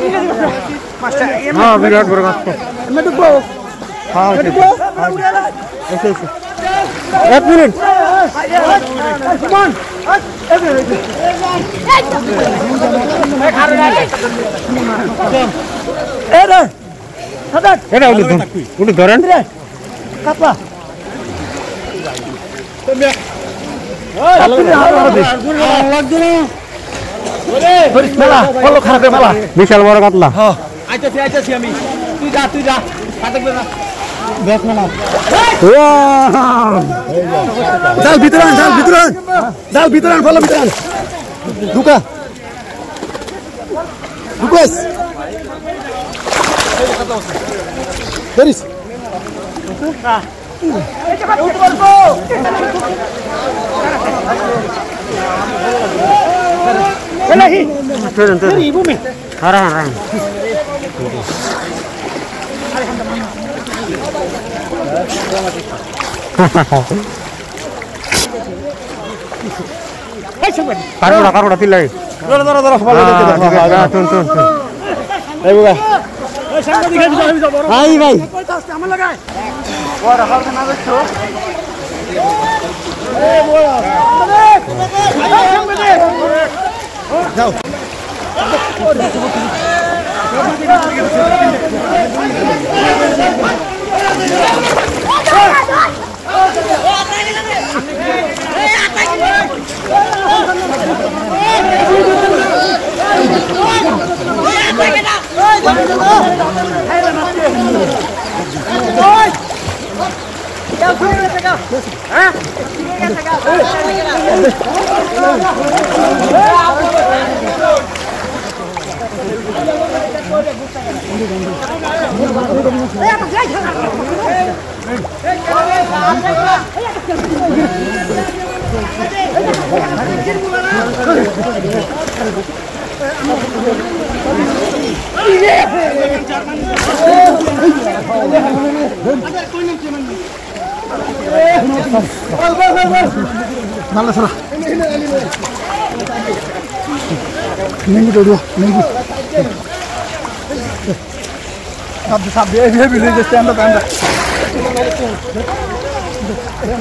हाँ विराट बड़ा मैं डुबो हाँ मैं डुबो ऐसे ऐसे 1 मिनट कमान रे sadat এটা উনি ধরেন কাপা বিশাল বড় কাতলা আইতাছি আমি তুই যা কাটবে না দেখ না জাল ভিতরান ফলো ভিতরান ঢুকা ঢুকাস ধরিস ibu me harang karuda tilai tun ayo bhai hai bhai যাও Nala sara. Nengi dulu, nengi. Sab, dia bisa stand up.